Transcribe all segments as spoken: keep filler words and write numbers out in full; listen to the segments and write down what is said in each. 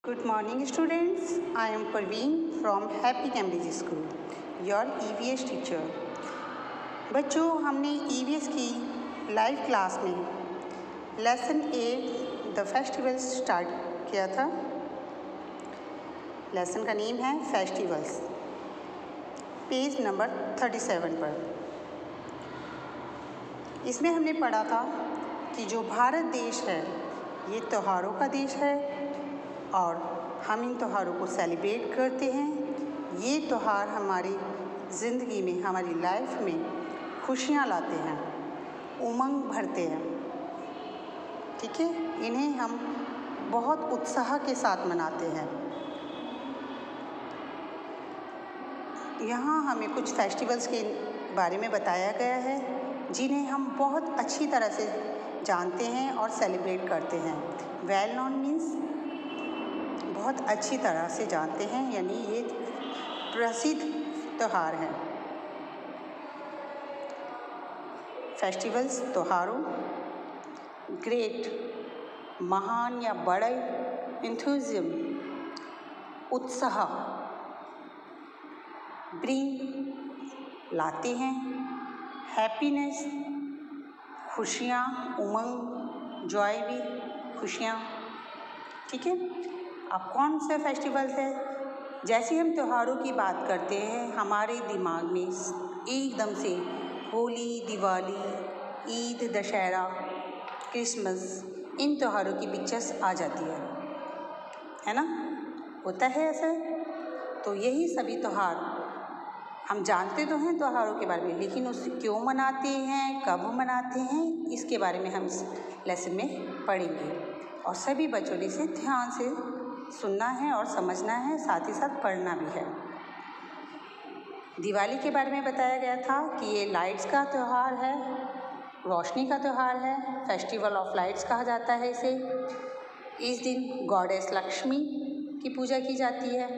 Good morning students, I am Parveen from Happy Cambridge School, your E V S teacher. बच्चों, हमने E V S की live class में lesson eight the festivals start किया था। Lesson का name है festivals, page number thirty seven पर। इसमें हमने पढ़ा था कि जो भारत देश है ये त्योहारों का देश है और हम इन त्योहारों को सेलिब्रेट करते हैं। ये त्यौहार हमारी ज़िंदगी में, हमारी लाइफ में खुशियाँ लाते हैं, उमंग भरते हैं। ठीक है, इन्हें हम बहुत उत्साह के साथ मनाते हैं। यहाँ हमें कुछ फेस्टिवल्स के बारे में बताया गया है जिन्हें हम बहुत अच्छी तरह से जानते हैं और सेलिब्रेट करते हैं। वेल नोन मीन्स बहुत अच्छी तरह से जानते हैं, यानी ये प्रसिद्ध त्यौहार हैं। फेस्टिवल्स त्योहारों, ग्रेट महान या बड़े, इंथुजियम उत्साह, ब्रिंग लाते हैं, हैप्पीनेस खुशियाँ, उमंग, जॉय भी खुशियाँ। ठीक है, अब कौन से फेस्टिवल्स है? जैसे हम त्योहारों की बात करते हैं हमारे दिमाग में एकदम से होली, दिवाली, ईद, दशहरा, क्रिसमस, इन त्योहारों की पिक्चर्स आ जाती है, है ना? होता है ऐसा। तो यही सभी त्यौहार हम जानते तो हैं त्योहारों के बारे में, लेकिन उसे क्यों मनाते हैं, कब मनाते हैं, इसके बारे में हम इस लेसन में पढ़ेंगे। और सभी बच्चों ने इसे ध्यान से सुनना है और समझना है, साथ ही साथ पढ़ना भी है। दिवाली के बारे में बताया गया था कि ये लाइट्स का त्यौहार है, रोशनी का त्यौहार है, फेस्टिवल ऑफ लाइट्स कहा जाता है इसे। इस दिन गॉडेस लक्ष्मी की पूजा की जाती है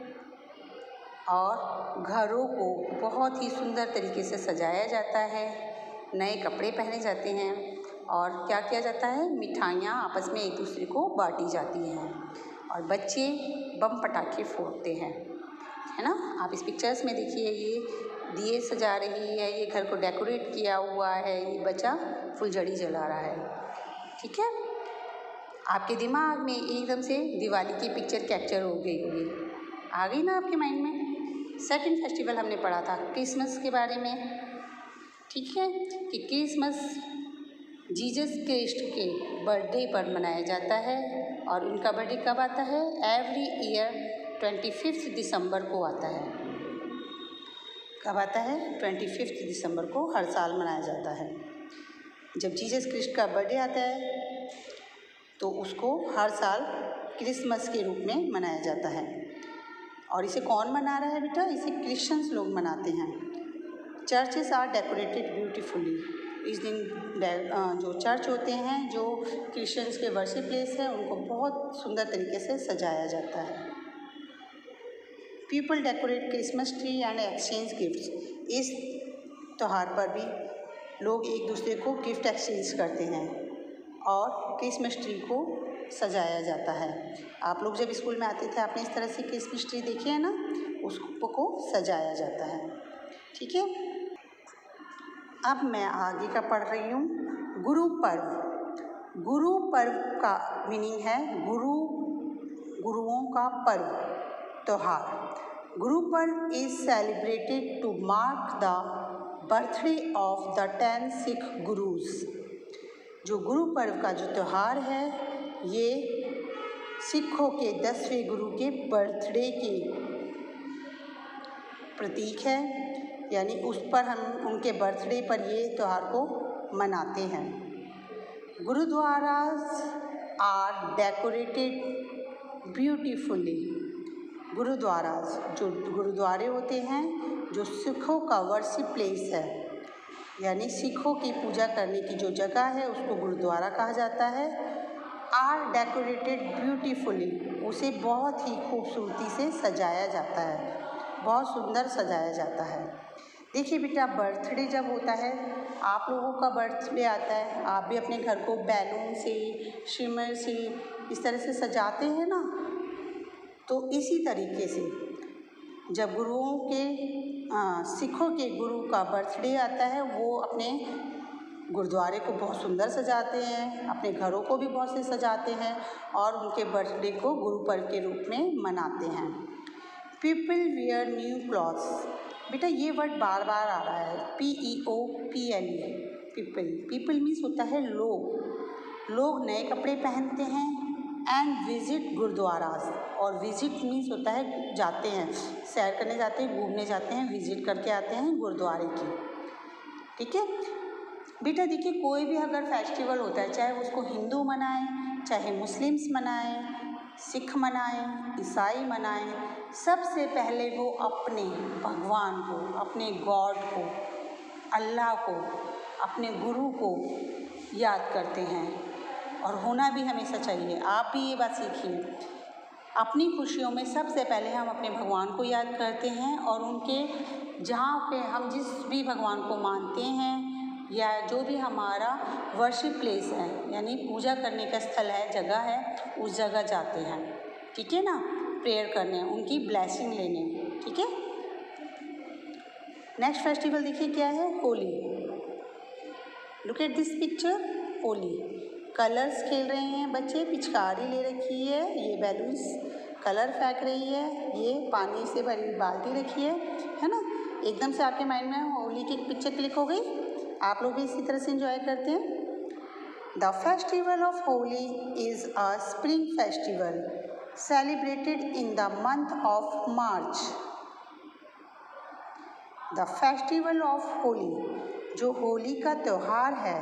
और घरों को बहुत ही सुंदर तरीके से सजाया जाता है, नए कपड़े पहने जाते हैं और क्या किया जाता है, मिठाइयाँ आपस में एक दूसरे को बांटी जाती हैं और बच्चे बम पटाखे फोड़ते हैं, है ना? आप इस पिक्चर्स में देखिए, ये दिए सजा रही है, ये घर को डेकोरेट किया हुआ है, ये बच्चा फुलझड़ी जला रहा है। ठीक है, आपके दिमाग में एकदम से दिवाली की पिक्चर कैप्चर हो गई होगी, आ गई ना आपके माइंड में। सेकंड फेस्टिवल हमने पढ़ा था क्रिसमस के बारे में। ठीक है, कि क्रिसमस जीसस क्राइस्ट के बर्थडे पर मनाया जाता है और उनका बर्थडे कब आता है? Every year twenty fifth December को आता है। कब आता है? ट्वेंटी फिफ्थ दिसंबर को हर साल मनाया जाता है। जब जीसस क्राइस्ट का बर्थडे आता है तो उसको हर साल क्रिसमस के रूप में मनाया जाता है। और इसे कौन मना रहा है बेटा? इसे क्रिश्चियंस लोग मनाते हैं। Churches are decorated beautifully. इस दिन जो चर्च होते हैं, जो क्रिश्चियंस के वर्शिप प्लेस है, उनको बहुत सुंदर तरीके से सजाया जाता है। People decorate Christmas tree and exchange gifts. इस त्यौहार पर भी लोग एक दूसरे को गिफ्ट एक्सचेंज करते हैं और क्रिसमस ट्री को सजाया जाता है। आप लोग जब स्कूल में आते थे आपने इस तरह से क्रिसमस ट्री देखी है ना, उसको सजाया जाता है। ठीक है, अब मैं आगे का पढ़ रही हूँ। गुरु पर्व। गुरु पर्व का मीनिंग है गुरु, गुरुओं का पर्व, त्यौहार। Guru Parv is celebrated to mark the birthday of the ten Sikh Gurus. जो गुरु पर्व का जो त्यौहार है ये सिखों के दसवें गुरु के बर्थडे के प्रतीक है, यानी उस पर हम उनके बर्थडे पर ये त्यौहार को मनाते हैं। Gurdwaras are decorated beautifully. Gurdwaras जो गुरुद्वारे होते हैं, जो सिखों का वर्शिप प्लेस है, यानी सिखों की पूजा करने की जो जगह है उसको गुरुद्वारा कहा जाता है। आर डेकोरेटेड ब्यूटीफुली, उसे बहुत ही खूबसूरती से सजाया जाता है, बहुत सुंदर सजाया जाता है। देखिए बेटा, बर्थडे जब होता है, आप लोगों का बर्थडे आता है, आप भी अपने घर को बैलून से, शिमर से इस तरह से सजाते हैं ना, तो इसी तरीके से जब गुरुओं के आ, सिखों के गुरु का बर्थडे आता है, वो अपने गुरुद्वारे को बहुत सुंदर सजाते हैं, अपने घरों को भी बहुत से सजाते हैं और उनके बर्थडे को गुरु पर्व के रूप में मनाते हैं। People wear new clothes. बेटा ये वर्ड बार बार आ रहा है, P E O P L E, people. People means होता है लोग। लोग नए कपड़े पहनते हैं। एंड विजिट गुरुद्वारास, और विजिट मीन्स होता है जाते हैं, सैर करने जाते हैं, घूमने जाते हैं, विजिट करके आते हैं गुरुद्वारे की। ठीक है बेटा, देखिए कोई भी अगर फेस्टिवल होता है, चाहे उसको हिंदू मनाएं, चाहे मुस्लिम्स मनाएं, सिख मनाएं, ईसाई मनाएं, सबसे पहले वो अपने भगवान को, अपने गॉड को, अल्लाह को, अपने गुरु को याद करते हैं, और होना भी हमेशा चाहिए। आप भी ये बात सीखिए। अपनी खुशियों में सबसे पहले हम अपने भगवान को याद करते हैं, और उनके जहाँ पे हम जिस भी भगवान को मानते हैं या जो भी हमारा वर्शिप प्लेस है, यानी पूजा करने का स्थल है, जगह है, उस जगह जाते हैं। ठीक है ना, प्रेयर करने, उनकी ब्लेसिंग लेने। ठीक है। नेक्स्ट फेस्टिवल देखिए क्या है, Holi. Look at this picture, Holi. Colours खेल रहे हैं बच्चे, पिचकारी ले रखी है, ये बैलून्स कलर फेंक रही है, ये पानी से भरी बाल्टी रखी है, है ना। एकदम से आपके माइंड में होली की पिक्चर क्लिक हो गई। आप लोग भी इसी तरह से एंजॉय करते हैं। The festival of Holi is a spring festival celebrated in the month of March. The festival of Holi, जो होली का त्यौहार है,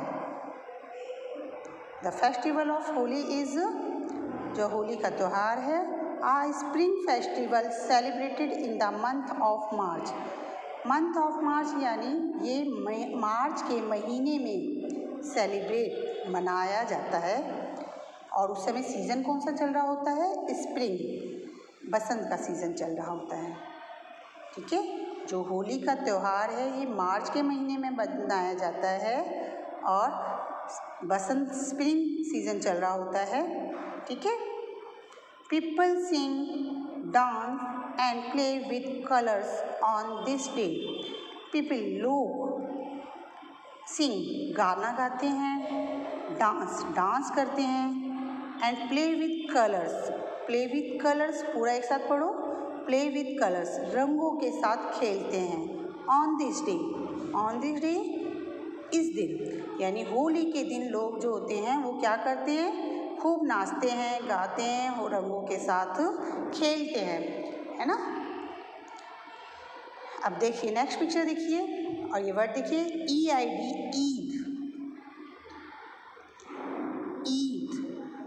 the festival of Holi is, जो होली का त्यौहार है, a spring festival celebrated in the month of March. Month of March यानी ये मार्च के महीने में सेलिब्रेट मनाया जाता है, और उस समय सीज़न कौन सा चल रहा होता है, स्प्रिंग, बसंत का सीज़न चल रहा होता है। ठीक है, जो होली का त्यौहार है ये मार्च के महीने में मनाया जाता है, और बसंत स्प्रिंग सीज़न चल रहा होता है। ठीक है। People sing, dance and play with colours on this day. People, लोग, सिंग, गाना गाते हैं, डांस, डांस करते हैं, and play with colours, play with colours पूरा एक साथ पढ़ो, प्ले विथ कलर्स, रंगों के साथ खेलते हैं। On this day, on this day, इस दिन, यानी होली के दिन लोग जो होते हैं वो क्या करते हैं, खूब नाचते हैं, गाते हैं और रंगों के साथ खेलते हैं, है ना। अब देखिए नेक्स्ट पिक्चर देखिए, और ये वर्ड देखिए, E I D, Eid. Eid,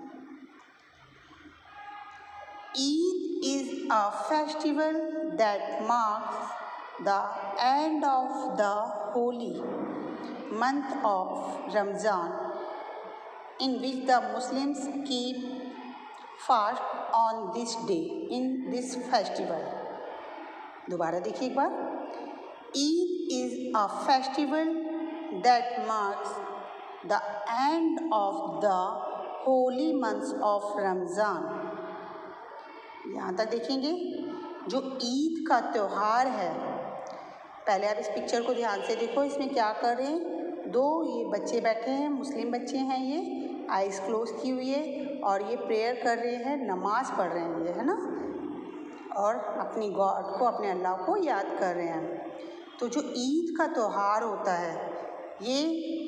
Eid is a festival that marks the end of the holy month of Ramzan, in which the Muslims keep fast on this day, in this festival. दोबारा देखिए एक बार, Eid is a festival that marks the end of the holy months of Ramzan. यहाँ तक देखेंगे, जो ईद का त्यौहार है, पहले आप इस पिक्चर को ध्यान से देखो, इसमें क्या कर रहे हैं, दो ये बच्चे बैठे हैं, मुस्लिम बच्चे हैं, ये आइज़ क्लोज की हुई है, और ये प्रेयर कर रहे हैं, नमाज पढ़ रहे हैं ये, है ना, और अपनी गॉड को, अपने अल्लाह को याद कर रहे हैं। तो जो ईद का त्यौहार होता है ये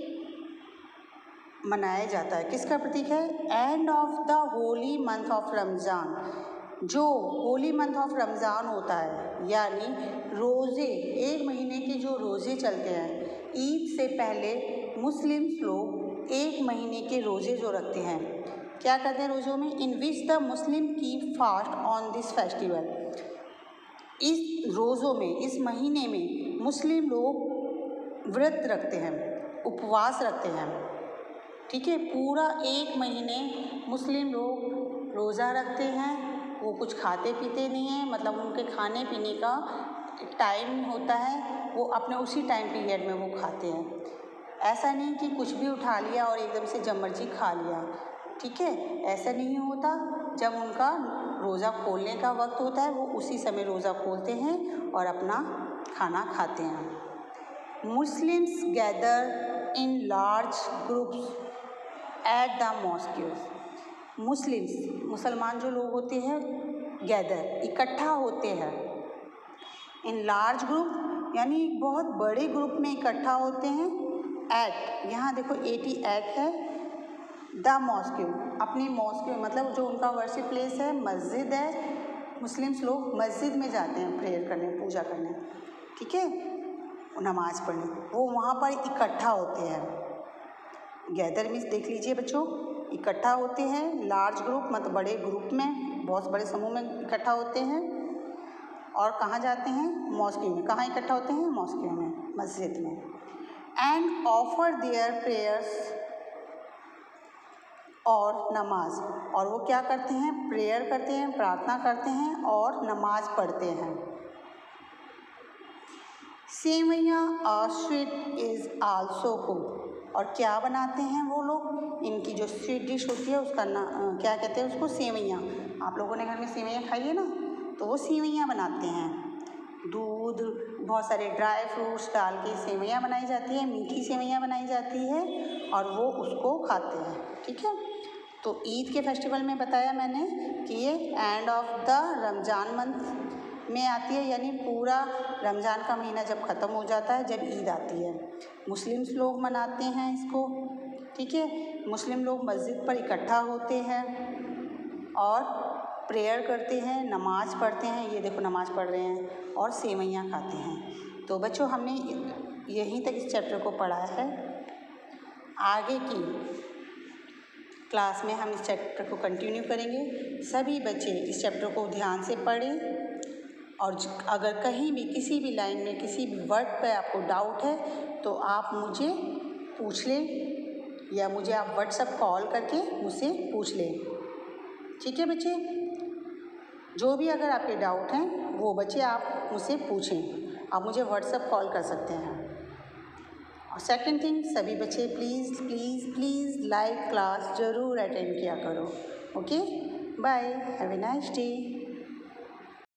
मनाया जाता है, किसका प्रतीक है, end of the holy month of Ramzan. जो होली मंथ ऑफ रमज़ान होता है, यानी रोज़े, एक महीने के जो रोज़े चलते हैं, ईद से पहले मुस्लिम लोग एक महीने के रोज़े जो रखते हैं, क्या करते हैं रोज़ों में, in which the Muslim keep fast on this festival. इस रोज़ों में, इस महीने में मुस्लिम लोग व्रत रखते हैं, उपवास रखते हैं। ठीक है, पूरा एक महीने मुस्लिम लोग रोज़ा रखते हैं, वो कुछ खाते पीते नहीं हैं, मतलब उनके खाने पीने का टाइम होता है, वो अपने उसी टाइम पीरियड में वो खाते हैं। ऐसा नहीं कि कुछ भी उठा लिया और एकदम से जब मर्जी खा लिया। ठीक है, ऐसा नहीं होता। जब उनका रोज़ा खोलने का वक्त होता है वो उसी समय रोज़ा खोलते हैं और अपना खाना खाते हैं। Muslims gather in large groups at the mosques. Muslims मुसलमान जो लोग होते हैं गैदर इकट्ठा होते हैं इन लार्ज ग्रुप यानी बहुत बड़े ग्रुप में इकट्ठा होते हैं। एट यहाँ देखो एटी एट है द मॉस्क्यू अपनी मॉस्क्यू मतलब जो उनका वर्शिप प्लेस है मस्जिद है। मुस्लिम्स लोग मस्जिद में जाते हैं प्रेयर करने पूजा करने, ठीक है, नमाज पढ़ने, वो वहाँ पर इकट्ठा होते हैं। गैदर मीन्स देख लीजिए बच्चों इकट्ठा होते हैं, लार्ज ग्रुप मतलब बड़े ग्रुप में बहुत बड़े समूह में इकट्ठा होते हैं। और कहाँ जाते हैं? मॉस्क्यू में। कहाँ इकट्ठा होते हैं? मॉस्क्यू में, मस्जिद में। एंड ऑफर देयर प्रेयर्स और नमाज, और वो क्या करते हैं? प्रेयर करते हैं, प्रार्थना करते हैं और नमाज पढ़ते हैं। सेवैयाँ और स्वीट इज़ आल्सो कुक, और क्या बनाते हैं वो लोग? इनकी जो स्वीट डिश होती है उसका ना क्या कहते हैं उसको? सेवैयाँ। आप लोगों ने घर में सेवैयाँ खाई है ना, तो वो सेवैयाँ बनाते हैं। दूध बहुत सारे ड्राई फ्रूट्स डाल के सेवैयाँ बनाई जाती है, मीठी सेवैयाँ बनाई जाती है और वो उसको खाते हैं, ठीक है। तो ईद के फेस्टिवल में बताया मैंने कि ये end of the Ramzan month में आती है, यानी पूरा रमज़ान का महीना जब ख़त्म हो जाता है जब ईद आती है। मुस्लिम्स लोग मनाते हैं इसको, ठीक है। मुस्लिम लोग मस्जिद पर इकट्ठा होते हैं और प्रेयर करते हैं, नमाज़ पढ़ते हैं, ये देखो नमाज़ पढ़ रहे हैं, और सेवैयाँ खाते हैं। तो बच्चों हमने यहीं तक इस चैप्टर को पढ़ा है। आगे की क्लास में हम इस चैप्टर को कंटिन्यू करेंगे। सभी बच्चे इस चैप्टर को ध्यान से पढ़ें और अगर कहीं भी किसी भी लाइन में किसी भी वर्ड पे आपको डाउट है तो आप मुझे पूछ लें या मुझे आप व्हाट्सएप कॉल करके मुझसे पूछ लें, ठीक है बच्चे। जो भी अगर आपके डाउट हैं वो बच्चे आप मुझसे पूछें, आप मुझे व्हाट्सएप कॉल कर सकते हैं। और सेकंड थिंग, सभी बच्चे please please please live class ज़रूर अटेंड किया करो। Okay, bye, have a nice day.